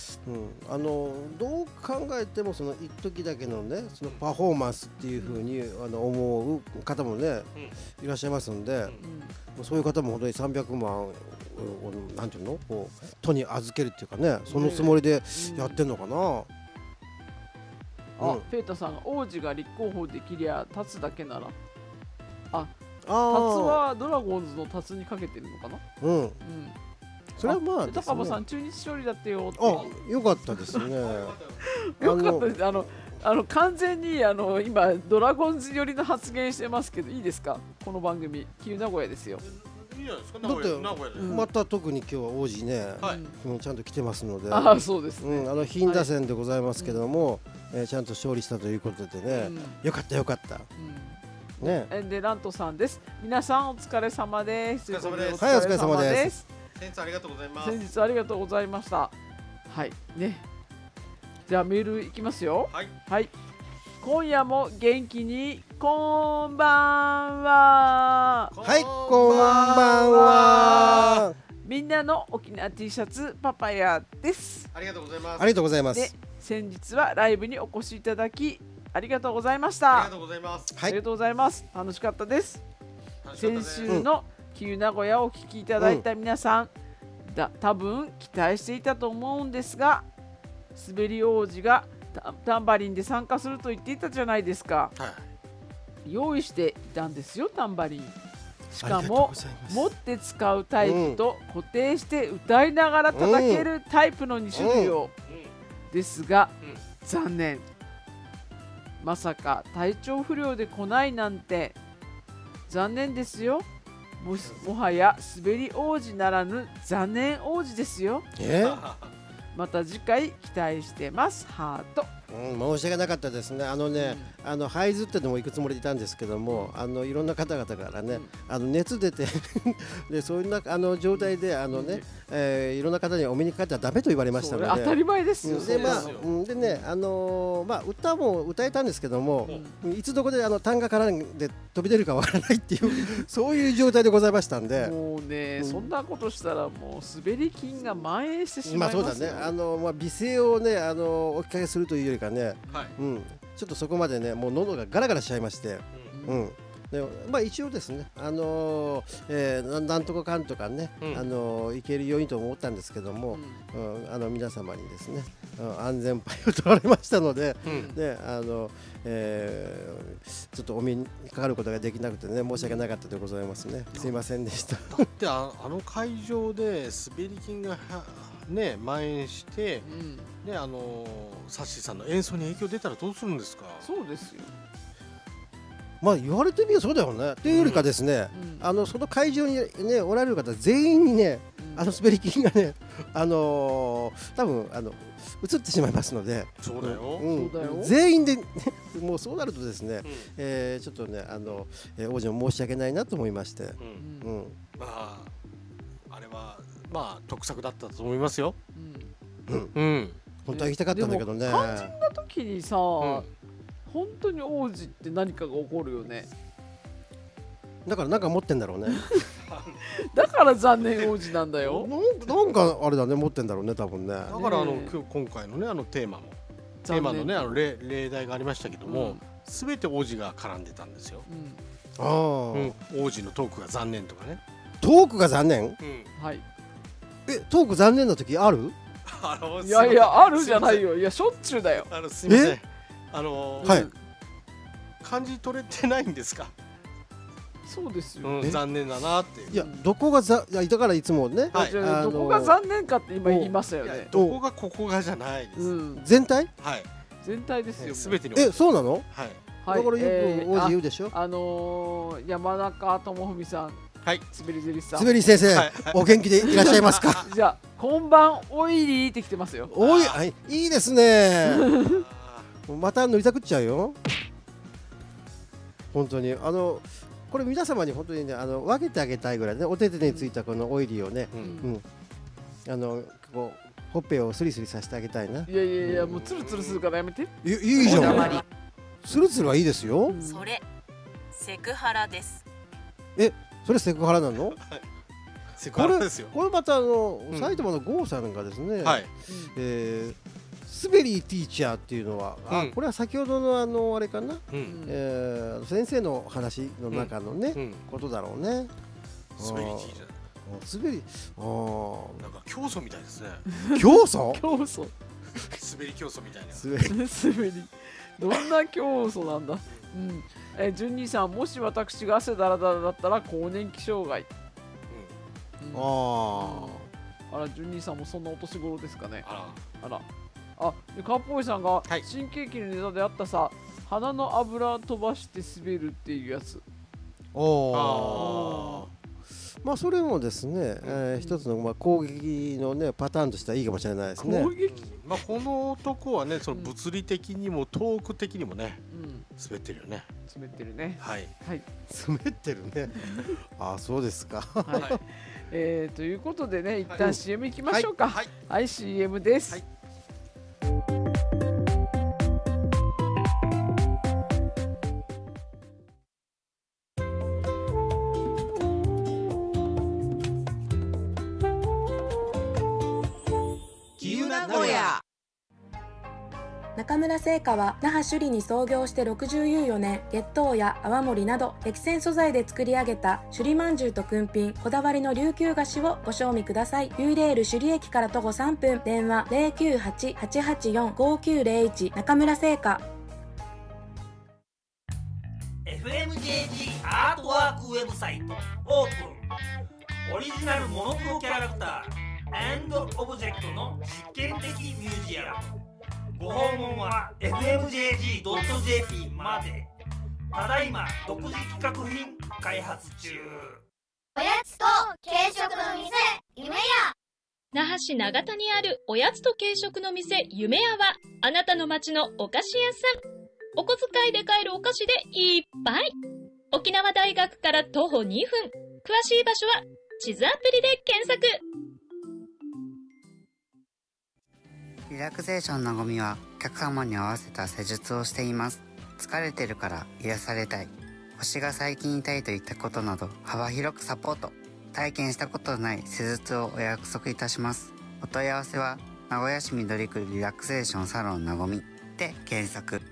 どう考えてもその一時だけのねそのパフォーマンスっていうふうに思う方もね、いらっしゃいますんで、そういう方も本当に300万をなんていうのこう都に預けるっていうかね、そのつもりでやってんのかな。 ペータさんが王子が立候補できりゃ立つだけなら、タツはドラゴンズのタツにかけてるのかな。それはまあ高間さん中日勝利だってよって。 よかったですね。 よかったです。完全に今ドラゴンズ寄りの発言してますけどいいですか、この番組旧名古屋ですよ。 いいじゃないですか。 だってまた特に今日は王子ねちゃんと来てますので、 そうですね。 貧打線でございますけどもちゃんと勝利したということでね、よかったよかった。 でラントさんです。皆さんお疲れ様です。 お疲れ様です。 先日ありがとうございます。 先日ありがとうございました。はいね。じゃあメールいきますよ。はい。今夜も元気にこんばんは。 はい、こんばんは。 みんなの沖縄 T シャツパパヤです。 ありがとうございます。 ありがとうございます。 で先日はライブにお越しいただきありがとうございました。 ありがとうございます。 ありがとうございます。楽しかったです。先週の旧名古屋をお聞きいただいた皆さん、多分期待していたと思うんですが、滑り王子がタンバリンで参加すると言っていたじゃないですか。用意していたんですよ、タンバリン。しかも持って使うタイプと固定して歌いながら叩けるタイプの2種類を、ですが、残念。まさか体調不良で来ないなんて残念ですよ。 もはや滑り王子ならぬ残念王子ですよ。また次回期待してます。ハート。 申し訳なかったですね。ハイズってのも行くつもりでいたんですけども、いろんな方々からね、熱出てでそういう状態でいろんな方にお目にかかってはダメと言われましたので、 当たり前ですよ。 でね、歌も歌えたんですけども、いつどこで単が絡んで飛び出るかわからないっていうそういう状態でございましたんで、 もうね、そんなことしたらもう滑り筋が蔓延してしまいますよ。 そうだね。美声をねお聞かせするというよりかね、ちょっとそこまでねもう喉がガラガラしちゃいまして、一応ですねなんとかかんとかねいけるようにと思ったんですけども、皆様にですね安全牌を取られましたので、ちょっとお目にかかることができなくてね申し訳なかったでございますね。すいませんでした。 だって会場で滑り筋がね蔓延して、サッシーさんの演奏に影響出たらどうするんですか。 そうですよ。 言われてみればそうだよね。というよりかですね、その会場にねおられる方全員にね滑り筋がね多分映ってしまいますので、 そうだよ。 全員でもうそうなるとですね、ちょっとね王子も申し訳ないなと思いまして、 あれは得策だったと思いますよ。 本当は行きたかったんだけどね。 肝心な時にさ、本当に王子って何かが起こるよね。 だからなんか持ってんだろうね。 だから残念王子なんだよ。 なんかあれだね持ってんだろうね多分ね。だから今回のねテーマのね例題がありましたけども、すべて王子が絡んでたんですよ。王子のトークが残念とかね。 トークが残念？ はい。 トーク残念な時ある？ いやあるじゃないよ。いやしょっちゅうだよ。 すみません。感じ取れてないんですか。 そうですよ。 残念だなっていう。 いやどこがだからいつもね。 どこが残念かって今言いましたよね。 どこがここがじゃないです。 全体？ はい。 全体ですよ。 すべてに。 そうなの？ はい。 だからよく王子言うでしょ。 山中智文さん。 はい。 滑りゼリさん。 滑り先生、お元気でいらっしゃいますか。 じゃあこんばんおいりって来てますよ。 いいですね。また塗りたくっちゃうよ。本当にこれ皆様に本当にね分けてあげたいぐらいね、お手手についたこのオイリーをね、こうほっぺをスリスリさせてあげたいな。 いやもうツルツルするからやめて。 いいじゃん。ツルツルはいいですよ。 それセクハラです。 それセクハラなの？ セクハラですよ。 これまた埼玉の郷さんがですね、スベリーティーチャーっていうのは、これは先ほどのあれかな、先生の話の中のねことだろうね。 スベリーティーチャー。 スベリなんか競争みたいですね。 競争？ 競争。 滑り競争みたいな。 滑り。どんな競争なんだ。純兄さん、もし私が汗だらだらだったら更年期障害。あら、純兄さんもそんなお年頃ですかね。あら。でカーポイさんが新喜劇のネタであったさ、鼻の油飛ばして滑るっていうやつ。 まあそれもですね、一つの攻撃のねパターンとしてはいいかもしれないですね。 攻撃？ この男はね、その物理的にもトーク的にもね、滑ってるよね。 滑ってるね。 はい。 滑ってるね。そうですか。 はい。ということでね、一旦 CM 行きましょうか。はい、CM です。 中村製菓は那覇首里に創業して64年、月桃や泡盛など激戦素材で作り上げた首里まんじゅうとくんぴん、こだわりの琉球菓子をご賞味ください。ユーレール首里駅から徒歩3分、電話 098-884-5901 中村製菓。 FMJG アートワークウェブサイトオープン。オリジナルモノクロキャラクター&オブジェクトの実験的ミュージアム。ご訪問は fmjg.jp まで。ただいま独自企画品開発中。 おやつと軽食の店夢屋。 那覇市長田にあるおやつと軽食の店夢屋は、あなたの街のお菓子屋さん。お小遣いで買えるお菓子でいっぱい。沖縄大学から徒歩2分。詳しい場所は地図アプリで検索。 リラクゼーションなごみはお客様に合わせた施術をしています。疲れてるから癒されたい、腰が最近痛いといったことなど幅広くサポート。体験したことのない施術をお約束いたします。お問い合わせは名古屋市緑区リラクゼーションサロンなごみで検索。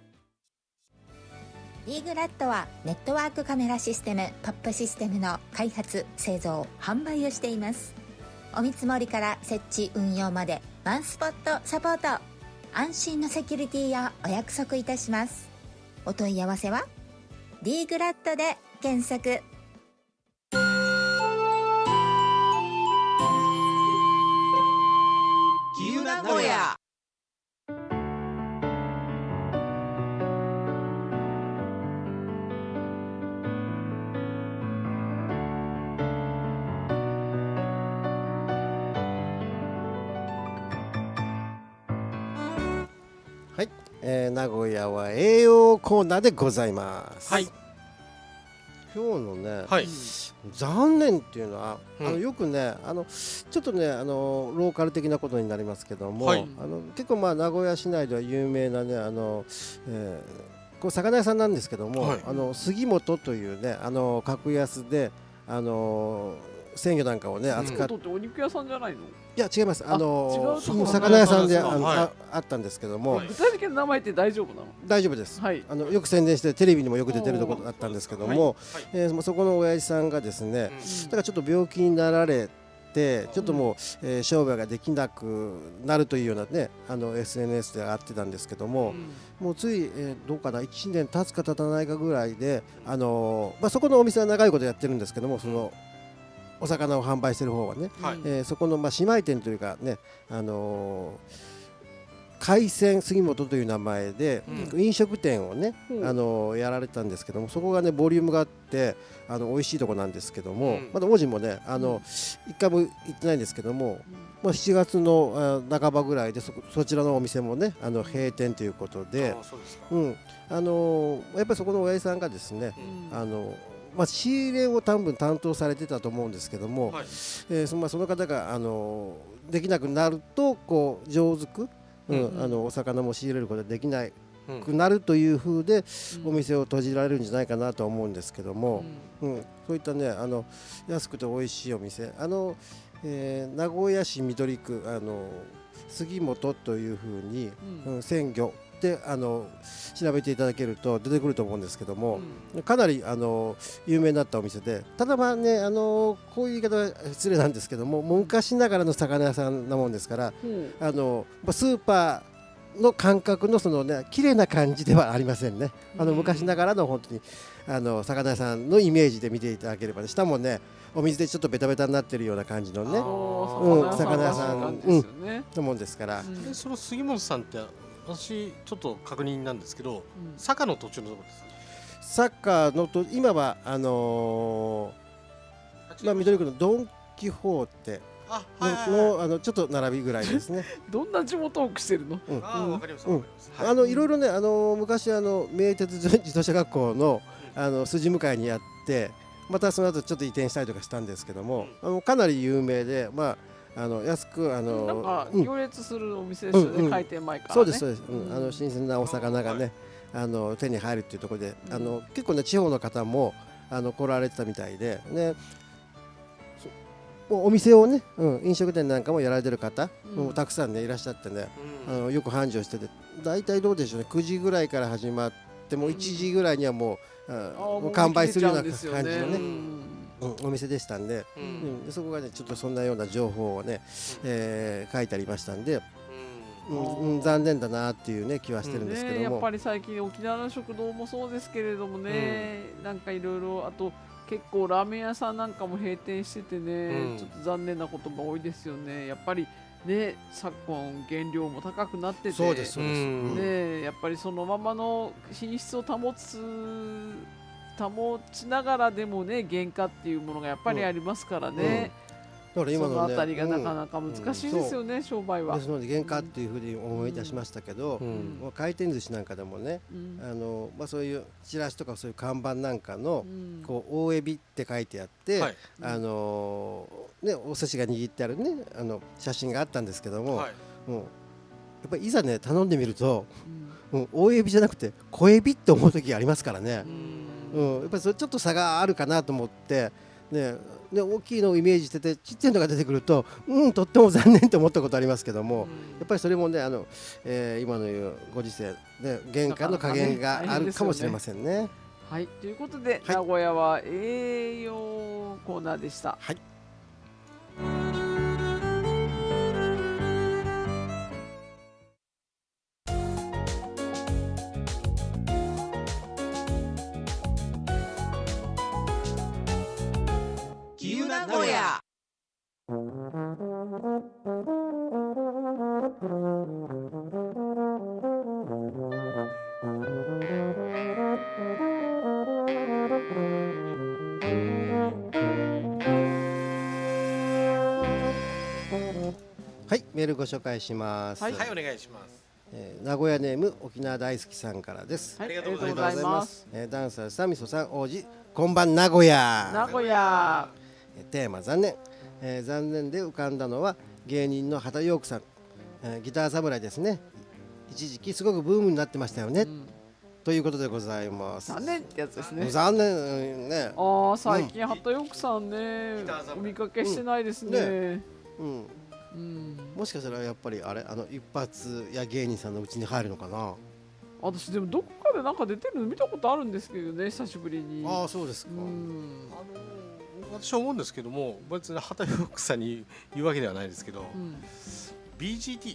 リーグラッドはネットワークカメラシステムトップシステムの開発製造販売をしています。お見積もりから設置運用までワンスポットサポート。安心のセキュリティをお約束いたします。お問い合わせはリーグラッドで検索。 きゆ名古屋。 はい、名古屋は栄養コーナーでございます。 はい。 今日のね、 はい、 残念っていうのは、 うん、 よくねちょっとねローカル的なことになりますけども、 はい、 結構まあ名古屋市内では有名なねこう魚屋さんなんですけども、はい、杉本というね格安で鮮魚なんかをね扱って、 お肉屋さんじゃないの？ いや違います。魚屋さんであったんですけども、 具体的な名前って大丈夫なの？ 大丈夫です。 はい、 よく宣伝してテレビにもよく出てるところだったんですけども、そこの親父さんがですね、だからちょっと病気になられて、ちょっともう商売ができなくなるというようなねSNS であってたんですけども、もうついどうかな1年経つか経たないかぐらいでそこのお店は長いことやってるんですけども、そのお魚を販売してる方はね、そこの姉妹店というかね海鮮杉本という名前で飲食店をねやられたんですけども、そこがねボリュームがあって美味しいとこなんですけども、まだ王子もね一回も行ってないんですけども、7月の半ばぐらいでそちらのお店もね閉店ということで、やっぱりそこの親父さんがですね仕入れを多分担当されてたと思うんですけども、その方ができなくなるとこう上手くお魚も仕入れることができなくなるという風でお店を閉じられるんじゃないかなと思うんですけども、そういったね安くて美味しいお店名古屋市緑区杉本という風に鮮魚で調べていただけると出てくると思うんですけども、かなり有名になったお店で、ただまあねこういう言い方は失礼なんですけども、昔ながらの魚屋さんなもんですから、スーパーの感覚のそのね綺麗な感じではありませんね。昔ながらの本当に魚屋さんのイメージで見ていただければね、下もねお水でちょっとベタベタになってるような感じのね魚屋さんと思うんですから。 その杉本さんって私ちょっと確認なんですけど、坂の途中のところです。 坂のと今は緑区のドン・キホーテのちょっと並びぐらいですね。 どんな地元トークしてるの？ わかります。 いろいろね昔名鉄自動車学校の筋向かいにあって、またその後ちょっと移転したりとかしたんですけども、かなり有名で安くなんか行列するお店ですよね、開店前からね。 そうですそうです。新鮮なお魚がね手に入るっていうところで、結構ね地方の方も来られてたみたいでね、お店をね飲食店なんかもやられてる方もたくさんねいらっしゃってね、よく繁盛してて、大体どうでしょうね、9時ぐらいから始まっても1時ぐらいにはもう完売するような感じのねお店でしたんで、そこがねちょっとそんなような情報をね書いてありましたんで、残念だなっていうね気はしてるんですけども、 やっぱり最近沖縄の食堂もそうですけれどもね、なんかいろいろ、あと結構ラーメン屋さんなんかも閉店しててね、ちょっと残念なことが多いですよね。やっぱりね、昨今原料も高くなってて、 そうですそうです、 ね、やっぱりそのままの品質を保つ保ちながらでもね原価っていうものがやっぱりありますからね。 だから今のね、 そのあたりがなかなか難しいですよね、商売は。 ですので原価っていうふうに思い出しましたけど、回転寿司なんかでもね、そういうチラシとかそういう看板なんかのこう大エビって書いてあって、お寿司が握ってあるね写真があったんですけども、もうやっぱりいざね頼んでみると、大エビじゃなくて小エビって思う時がありますからね。やっぱりそれちょっと差があるかなと思ってね。大きいのをイメージしててちっちゃいのが出てくるととっても残念と思ったことありますけども、やっぱりそれもね今のいうご時世ね原価の加減があるかもしれませんね。 はい、ということで、名古屋は栄養コーナーでした。 はい。 名古屋。 はい、メールご紹介します。 はい、お願いします。 名古屋ネーム沖縄大好きさんからです。 ありがとうございます。 ダンサーさんみそさん王子こんばん名古屋。 名古屋。 テーマ残念。残念で浮かんだのは芸人の畑陽子さん、ギター侍ですね。一時期すごくブームになってましたよね。ということでございます。 残念ってやつですね。 残念ね。 最近畑陽子さんね、お見かけしてないですね。 もしかしたらやっぱり一発や芸人さんのうちに入るのかな。 私でもどこかでなんか出てるの見たことあるんですけどね、久しぶりに。 ああ、そうですか。 私は思うんですけども、別に畑陽子さんに言うわけではないですけど、BGT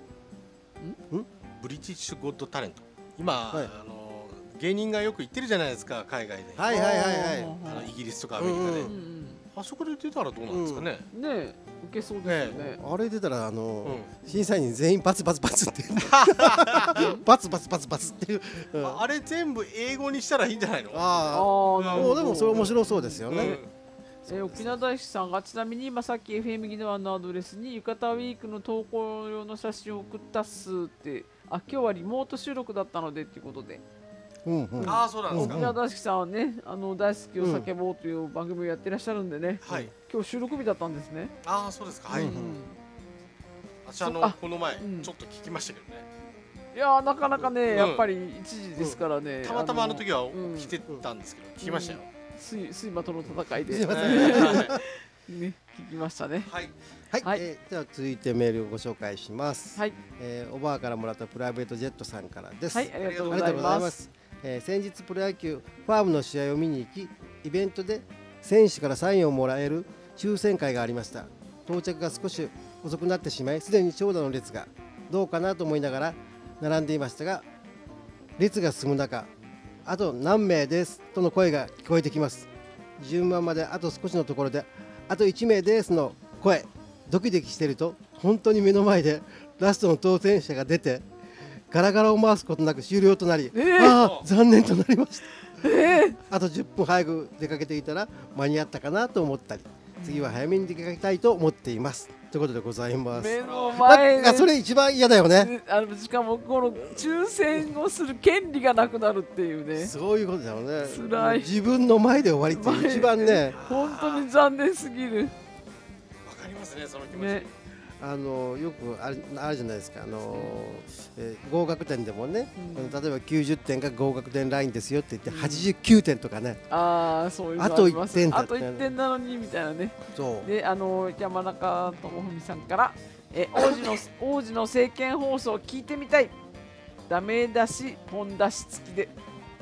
ブリティッシュゴッドタレント、今、芸人がよく行ってるじゃないですか、海外で。イギリスとかアメリカで。あそこで出たらどうなんですかね。 ね、受けそうですよね。 あれ出たら審査員全員バツバツバツってバツバツバツバツっていう。 あれ全部英語にしたらいいんじゃないの。 でもそれ面白そうですよね。 沖縄大好きさんがちなみに今さっき FM ギノワンのアドレスに浴衣ウィークの投稿用の写真を送ったっすって、今日はリモート収録だったのでっていうことで。 ああ、そうなんですか。 沖縄大好きさんはね、大好きを叫ぼうという番組をやってらっしゃるんでね。今日収録日だったんですね。 ああ、そうですか。はい。私この前ちょっと聞きましたけどね。 いやなかなかね、やっぱり1時ですからね。 たまたまあの時は来てたんですけど、聞きましたよ。 睡魔との戦いで。ね、聞きましたね。 はい。では続いてメールをご紹介します。おばあからもらったプライベートジェットさんからです。 ありがとうございます。 先日プロ野球ファームの試合を見に行き、イベントで選手からサインをもらえる抽選会がありました。到着が少し遅くなってしまい、すでに長蛇の列がどうかなと思いながら並んでいましたが、列が進む中、あと何名ですとの声が聞こえてきます。順番まであと少しのところで、あと1名ですの声、ドキドキしていると本当に目の前でラストの当選者が出て、ガラガラを回すことなく終了となり、残念となりました。あと10分早く出かけていたら間に合ったかなと思ったり、次は早めに出かけたいと思っていますということでございます。 目の前でそれ一番嫌だよね。 しかもこの抽選をする権利がなくなるっていうね。 そういうことだよね。 辛い。 自分の前で終わりって一番ね、 本当に残念すぎる。 わかりますね、その気持ち。 よくあるじゃないですか、合格点でもね、例えば90点が合格点ラインですよって言って89点とかね、 そういうのあります。あと1点なのにみたいなね。で、山中智文さんから王子の政見放送聞いてみたい、ダメ出し本出し付きで。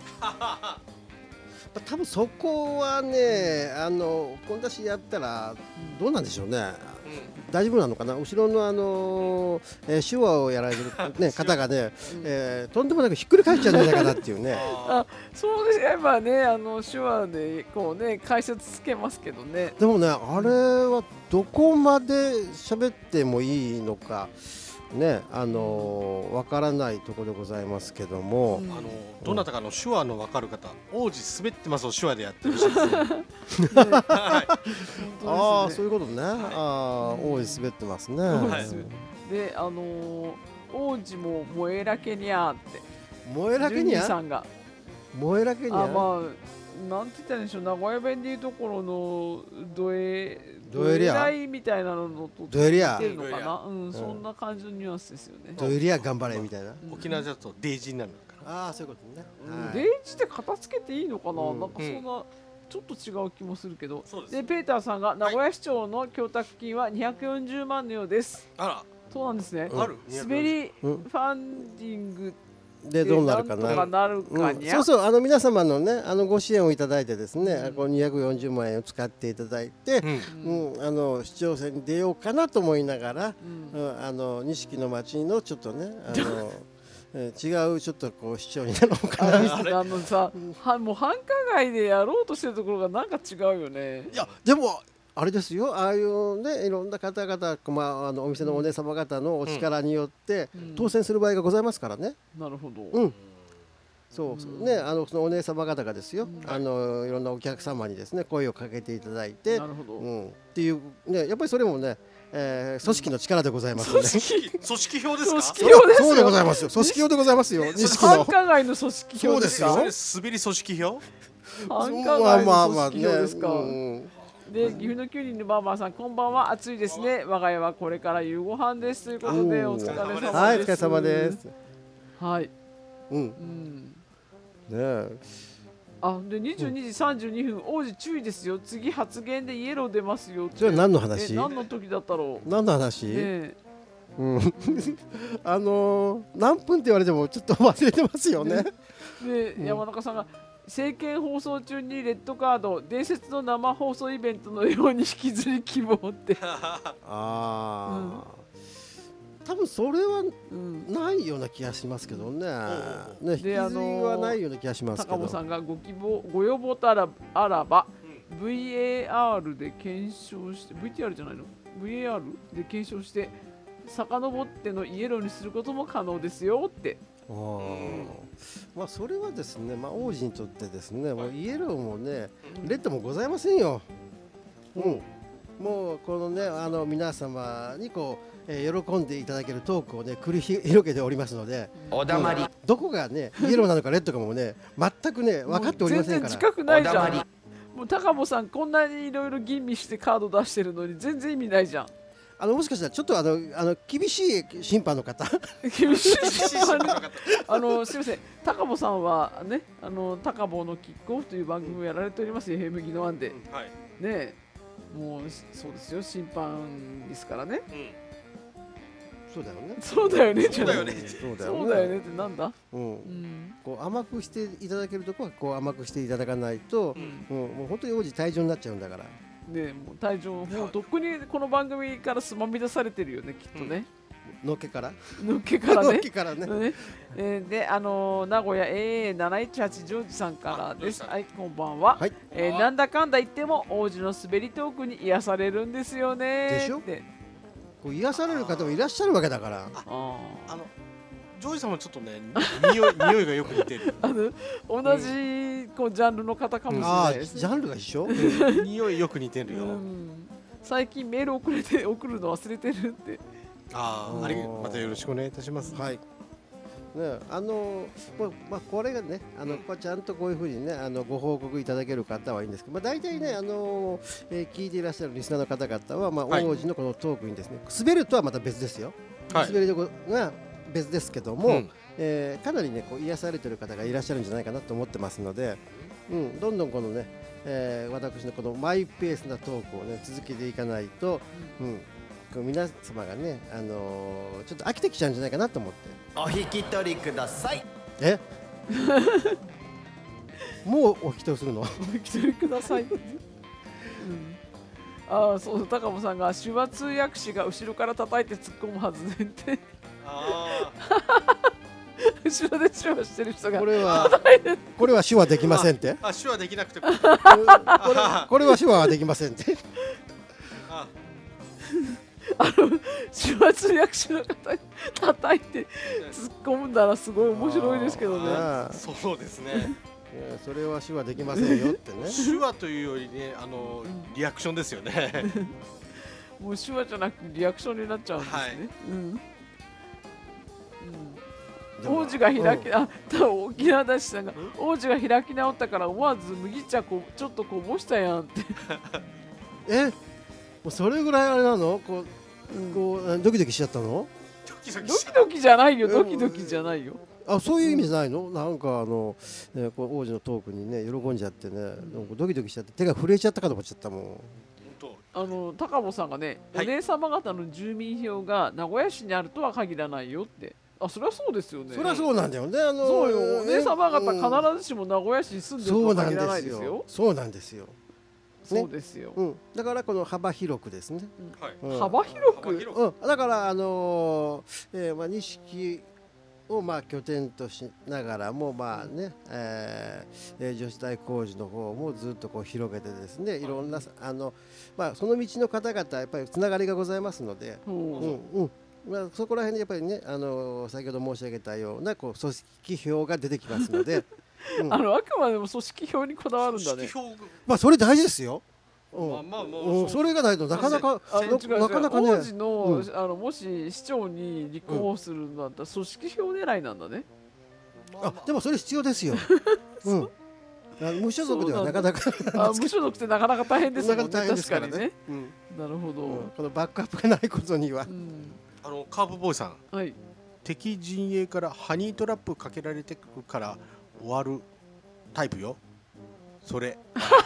多分そこはね、本出しやったらどうなんでしょうね。大丈夫なのかな。後ろの手話をやられるね方がね、とんでもなくひっくり返っちゃうんじゃないかなっていうね。 そうですね。まあね、手話でこうね解説つけますけどね。 でもね、あれはどこまで喋ってもいいのか、 ねわからないところでございますけども、 どなたかの手話のわかる方、王子滑ってますを手話でやってほしいですね。 ああそういうことね。ああ王子滑ってますね。 で王子も燃えらけにゃーって燃えらけにゃさんが燃えらけにゃまあなんて言ったらいいんでしょう、名古屋弁でいうところのドエライみたいなのと似てるのかな、そんな感じのニュアンスですよね。 ドエリア頑張れみたいな。 沖縄だとデイジーになるのかな。 ああそういうことね。 デイジーで片付けていいのかな、なんかそんなちょっと違う気もするけど。でペーターさんが名古屋市長の供託金は240万のようです。 あらそうなんですね。滑りファンディングでどうなるかな。そうそう皆様のねご支援をいただいてですね、この240万円を使っていただいて、市長選に出ようかなと思いながら、錦の町のちょっとね違うちょっとこう市長になろうかな。 さもう繁華街でやろうとしてるところがなんか違うよね。 いやでもあれですよ、ああいうねいろんな方々、お店のお姉様方のお力によって当選する場合がございますからね。 なるほど。 そうねそのお姉様方がですよ、いろんなお客様にですね声をかけていただいて、っていうねやっぱりそれもね組織の力でございますので。 組織票ですか？ そうでございますよ。組織票でございますよ。 繁華街の組織票ですか？ 滑り組織票？ 繁華街の組織票ですか？で岐阜のキュウリのバーバーさん、こんばんは。暑いですね。我が家はこれから夕ご飯ですということで、お疲れ様です。 はい、お疲れ様です。 はい。 ねえ。 で22時32分、王子注意ですよ。次発言でイエロー出ますよ。 それは何の話？ 何の時だったろう。 何の話？何分って言われてもちょっと忘れてますよね。 で山中さんが。政見放送中にレッドカード、伝説の生放送イベントのように引きずり希望って多分それはないような気がしますけどね。引きずりはないような気がしますけど。 高本さんがご要望とあらば、VAR で検証して VTR じゃないの VAR で検証して遡ってのイエローにすることも可能ですよって。 それはですね、王子にとってですね、もうイエローもね、レッドもございませんよ。もうこのね、皆様にこう、喜んでいただけるトークをね、繰り広げておりますので、 おだまり。 どこがね、イエローなのかレッドかもね、全くね、分かっておりませんから。 全然近くないじゃん。もう高保さん、こんなにいろいろ吟味してカード出してるのに、全然意味ないじゃん。 もしかしたらちょっと厳しい審判の方厳しい審判の方すみません、高保さんはね高保のキックオフという番組をやられておりますよ、FM技能案で、ねもうそうですよ、審判ですからね。 そうだよね。 そうだよね。 そうだよね。 そうだよねってなんだ。 こう甘くしていただけるとこはこう甘くしていただかないと、もう本当に王子退場になっちゃうんだから。 ね、もう退場、もうとっくにこの番組からつまみ出されてるよね、きっとね。 のっけからのっけからね。 のっけからね。 で、名古屋 AA718 ジョージさんからです。はい、こんばんは。なんだかんだ言っても王子の滑りトークに癒されるんですよね。 でしょ。こう癒される方もいらっしゃるわけだから。 ジョージさんもちょっとね、匂いがよく似てる。 同じこうジャンルの方かもしれないですね。 ジャンルが一緒？ 匂いよく似てるよ。 最近メール送るの忘れてるって。 またよろしくお願いいたします。 はい。ね、これがね、ちゃんとこういうふうにね、ご報告いただける方はいいんですけど、大体ね、聞いていらっしゃるリスナーの方々は、王子のこのトークにですね、滑るとはまた別ですよ。滑りどころが別ですけども、かなりね、こう癒されてる方がいらっしゃるんじゃないかなと思ってますので、どんどんこのね、私のこのマイペースなトークをね、続けていかないと、皆様がね、ちょっと飽きてきちゃうんじゃないかなと思って。 お引き取りください。 もうお引き取りするの？ お引き取りください。そう、高保さんが手話通訳士が後ろから叩いて突っ込むはずねって。後ろで手話してる人がこれは手話できませんって。 手話できなくてこれは手話はできませんって。 手話通訳士の方に叩いて突っ込むんだらすごい面白いですけどね。 そうですね。 それは手話できませんよってね。 手話というよりね、リアクションですよね。 もう手話じゃなくてリアクションになっちゃうんですね。王子が開き、沖縄大使さんが王子が開き直ったから思わず麦茶ちょっとこぼしたやんって。 もうそれぐらいあれなの？こうドキドキしちゃったの？ ドキドキじゃないよ、ドキドキじゃないよ。 そういう意味じゃないの？なんかこう王子のトークにね喜んじゃってね、ドキドキしちゃって手が震えちゃったかと思っちゃったもん。 高保さんがね、お姉様方の住民票が名古屋市にあるとは限らないよって。そりゃそうですよね。 そりゃそうなんだよね。 そうよ、お姉様方必ずしも名古屋市に住んでるとは限らないですよ。 そうなんですよ。 そうですよ。 だからこの幅広くですね。 幅広く。 だから錦を拠点としながらも女子大工事の方もずっとこう広げてですね、いろんなその道の方々やっぱりつながりがございますので。そこら辺でやっぱりね、先ほど申し上げたようなこう組織票が出てきますので、 あくまでも組織票にこだわるんだね。 それ大事ですよ。それがないとなかなかね。 王子のもし市長に立候補するんだったら組織票狙いなんだね。 でもそれ必要ですよ。無所属ではなかなか無所属ってなかなか大変ですもんね。確かにね。なるほど。 このバックアップがないことには。 カープボーイさん、敵陣営からハニートラップかけられてくるから終わるタイプよ。それ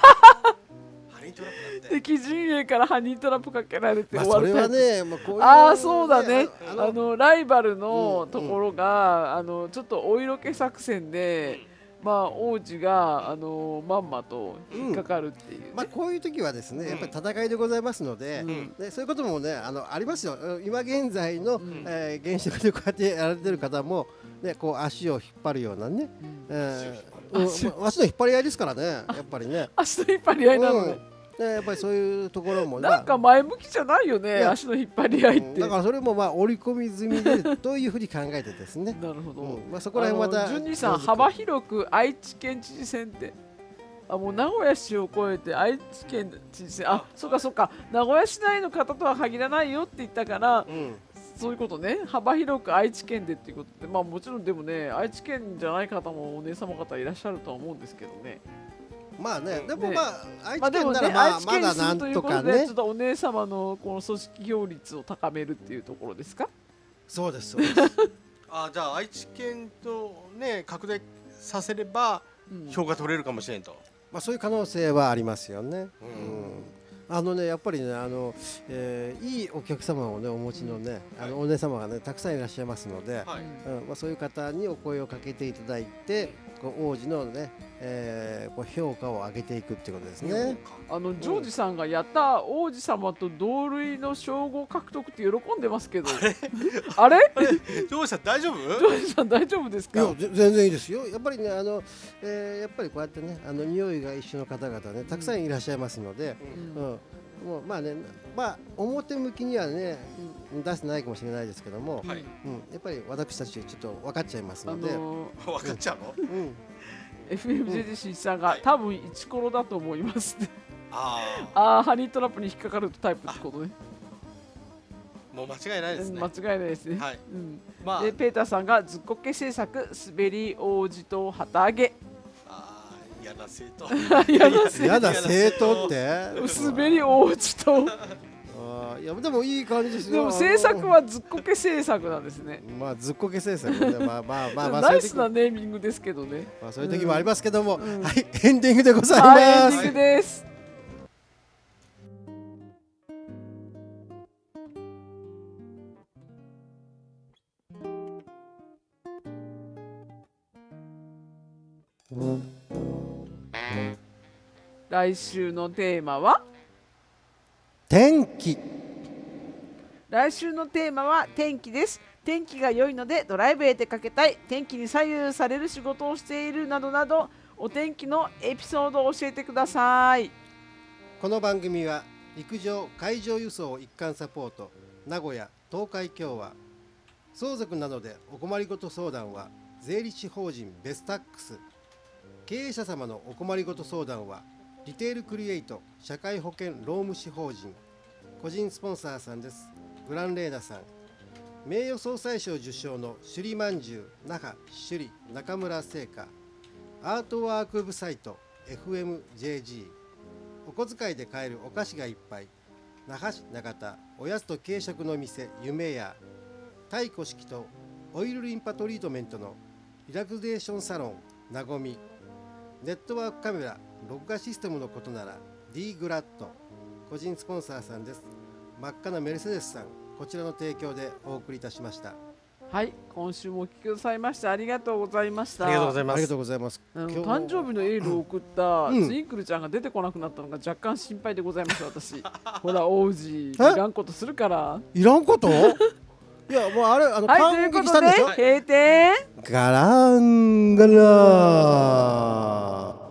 敵陣営からハニートラップかけられて終わるタイプ。 それはね、 そうだね。ライバルのところがちょっとお色気作戦で王子がまんまと引っかかるっていう、 こういう時はですね、やっぱり戦いでございますので、そういうこともねありますよ。今現在の現職でこうやってやられてる方もね、こう足を引っ張るようなね、足の引っ張り合いですからね、やっぱりね。 足の引っ張り合いなのね。 やっぱりそういうところもなんか前向きじゃないよね、足の引っ張り合いって。 だからそれも織り込み済みでというふうに考えてですね。 なるほど。 そこら辺また順次さん、幅広く愛知県知事選ってもう名古屋市を越えて愛知県知事選、そうかそうか、名古屋市内の方とは限らないよって言ったから、そういうことね。幅広く愛知県でっていうことで、もちろんでもね、愛知県じゃない方もお姉様方いらっしゃるとは思うんですけどね。でも愛知県ならまだなんとかね。ちょっとお姉様のこの組織票率を高めるっていうところですか。 そうですそうです。 じゃあ愛知県とね拡大させれば票が取れるかもしれんと。 そういう可能性はありますよね。やっぱりねいいお客様をねお持ちのねお姉様がねたくさんいらっしゃいますので、そういう方にお声をかけていただいて、王子のね評価を上げていくっていうことですね。 ジョージさんがやった王子様と同類の称号獲得って喜んでますけど、あれジョージさん大丈夫？ ジョージさん大丈夫ですか？ 全然いいですよ。やっぱりねやっぱりこうやってね匂いが一緒の方々ねたくさんいらっしゃいますので、もう表向きにはね出してないかもしれないですけども、やっぱり私たちちょっと分かっちゃいますので。 分かっちゃうの ？FMJDC さんが多分イチコロだと思いますね。ハニートラップに引っかかるタイプってことね。 もう間違いないですね。 間違いないですね。でペーターさんがずっこけ制作滑り王子と旗揚げ。 嫌な生徒。 嫌な生徒って？ 滑り王子と。 いやでもいい感じですよ。 でも制作はずっこけ制作なんですね。 ずっこけ制作ね。 ナイスなネーミングですけどね。 そういう時もありますけども、はいエンディングでございます。 エンディングです。来週のテーマは天気。 来週のテーマは天気です。天気が良いのでドライブへ出かけたい、天気に左右される仕事をしているなどなど、お天気のエピソードを教えてください。 この番組は陸上海上輸送一貫サポート名古屋東海共和。相続などでお困りごと相談は税理士法人ベスタックス。経営者様のお困りごと相談はリテールクリエイト社会保険労務士法人。個人スポンサーさんです。グランレーナさん。名誉総裁賞受賞の首里まんじゅう那覇首里中村製菓。アートワーク部サイト FMJG。お小遣いで買えるお菓子がいっぱい。那覇市中田おやつと軽食の店夢屋。太古式とオイルリンパトリートメントのリラクゼーションサロンなごみ。ネットワークカメラ録画システムのことなら D グラッド。個人スポンサーさんです。真っ赤なメルセデスさん。こちらの提供でお送りいたしました。 はい、今週もお聞きくださいましてありがとうございました。 ありがとうございます。 ありがとうございます。 誕生日のエールを送ったツインクルちゃんが出てこなくなったのが若干心配でございます。私ほら王子いらんことするから。 いらんこと？いやもうあれはい、 感激したんでしょ。 ということで閉店。 ガランガラー。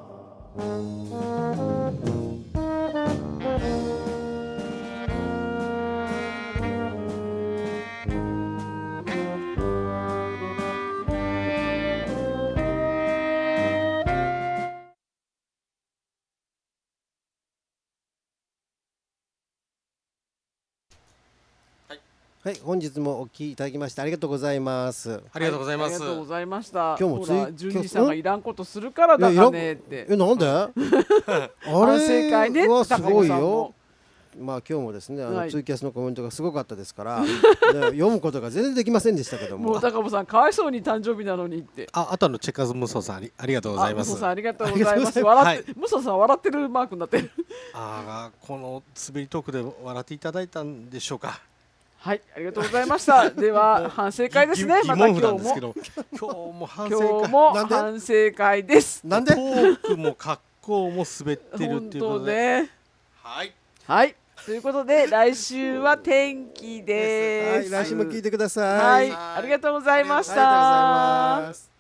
はい、本日もお聞きいただきましてありがとうございます。 ありがとうございます。 ありがとうございました。 今日もほら純次さんがいらんことするからだかねって。 なんで？あれ正解ね。 はすごいよ。まあ今日もですねツイキャスのコメントがすごかったですから読むことが全然できませんでしたけども。 もう高保さんかわいそうに誕生日なのにって。 あとチェッカーズムソさんありがとうございます。 ムソさんありがとうございます。笑ってムソさん笑ってるマークになってる。 この滑りトークで笑っていただいたんでしょうか。 はい、ありがとうございました。では反省会ですね。また今日も反省会です。 なんで？ トークも格好も滑ってるっていうことで。 はいはい。ということで来週は天気です。 はい、来週も聞いてください。 はい、ありがとうございました。 ありがとうございます。